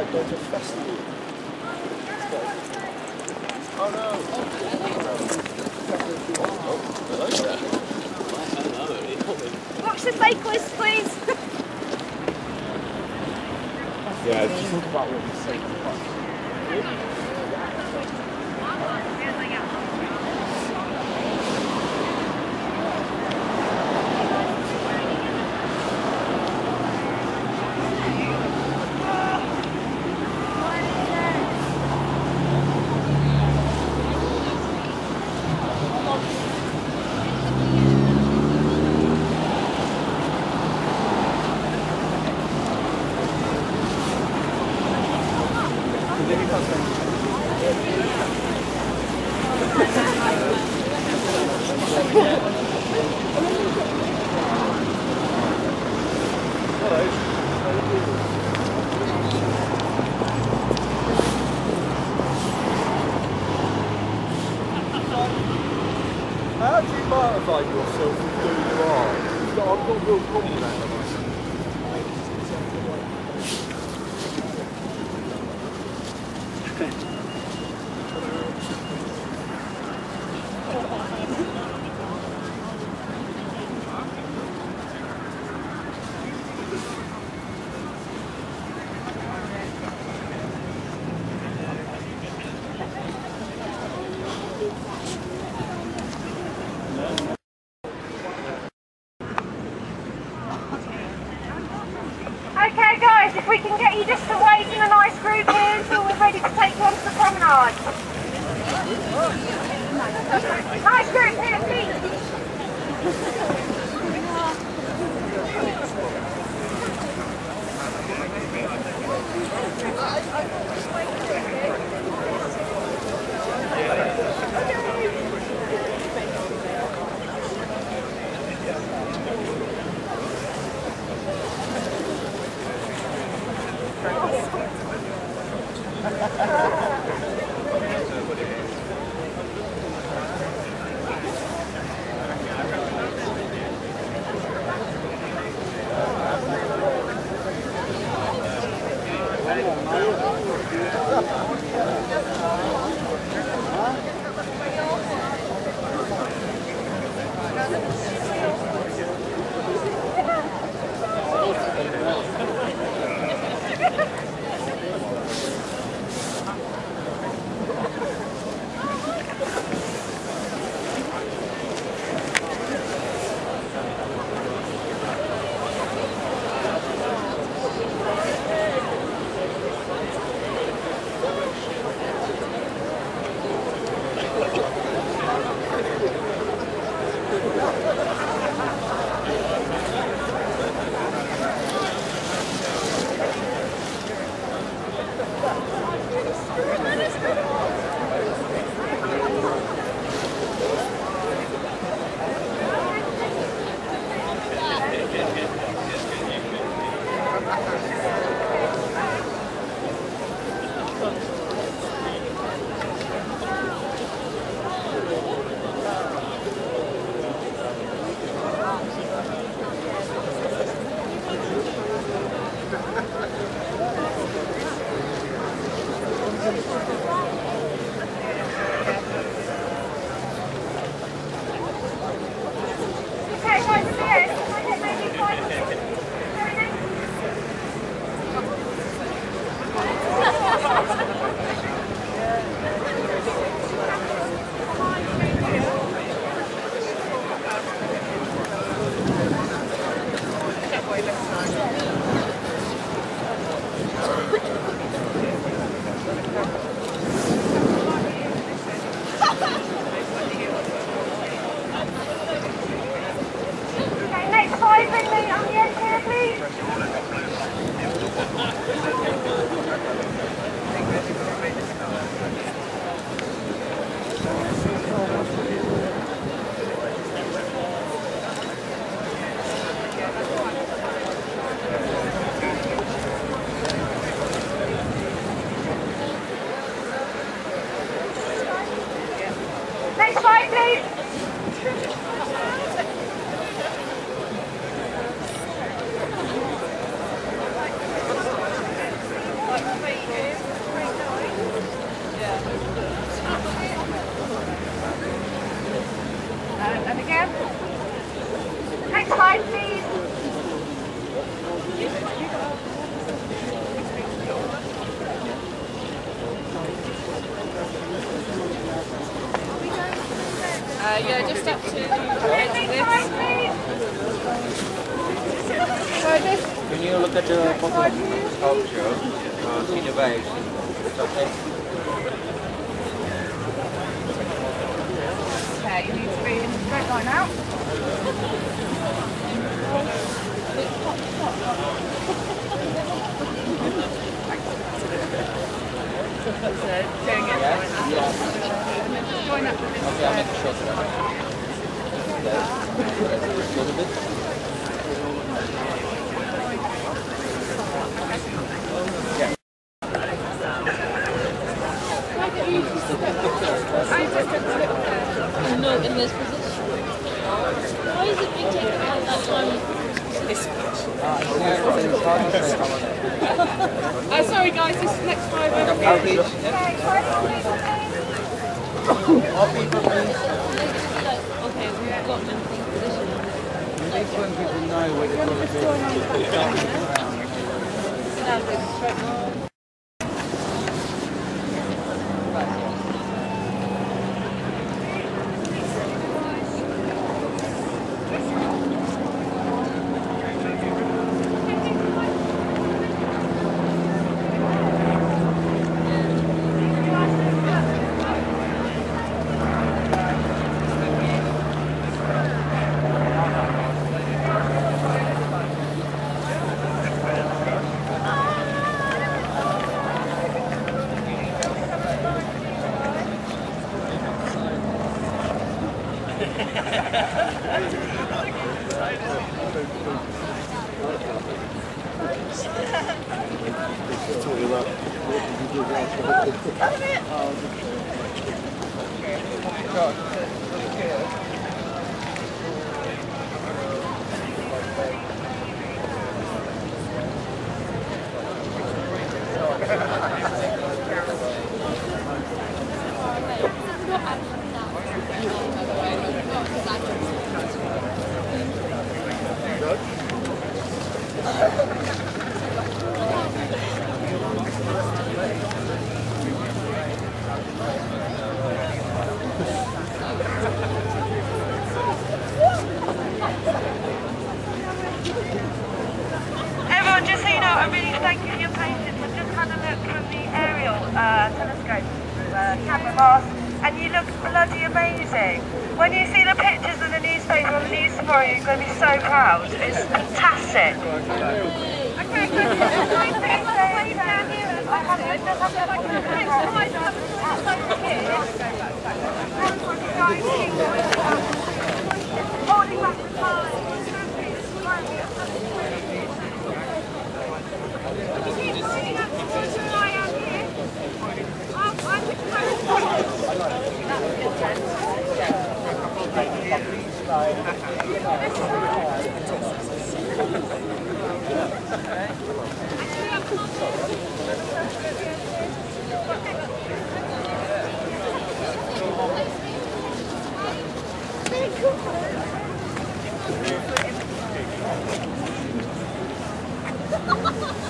Go to a festival. Oh no! Hello there. Watch the cyclist, please. Yeah, just think about what you say. How do you motivate yourself to do your art? I've got a real problem with that. Okay guys, if we can get you just to wait in a nice group here until we're ready to take you onto the promenade. Nice group here, please. side, please. Yeah, just up to Can you look at the sculpture? See the waves? Okay, you need to be in the straight line out. Doing it. Join up with this. Okay, I'll make a shot of that. A little bit. Yeah. No, in this position. Why is it being taken out that time? Sorry guys, this is next driver. More people, please. Okay, we've got them in position. This one people know where they're going to be. Everyone, just so you know, I really thank you for your patience. I've just had a look from the aerial telescope camera mask, and you look bloody amazing. When you see the pictures in the newspaper on the news tomorrow, you're going to be so proud. It's fantastic. Okay, good. Holding back the time. Ha ha ha!